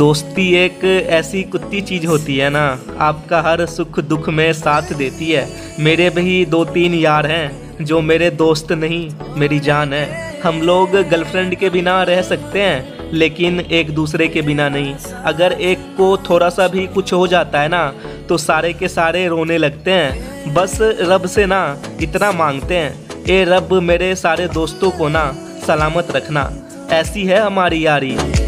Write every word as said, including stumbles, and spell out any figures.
दोस्ती एक ऐसी कुत्ती चीज़ होती है ना, आपका हर सुख दुख में साथ देती है। मेरे भी दो तीन यार हैं जो मेरे दोस्त नहीं मेरी जान है। हम लोग गर्लफ्रेंड के बिना रह सकते हैं लेकिन एक दूसरे के बिना नहीं। अगर एक को थोड़ा सा भी कुछ हो जाता है ना तो सारे के सारे रोने लगते हैं। बस रब से ना इतना मांगते हैं, ए रब मेरे सारे दोस्तों को ना सलामत रखना। ऐसी है हमारी यारी।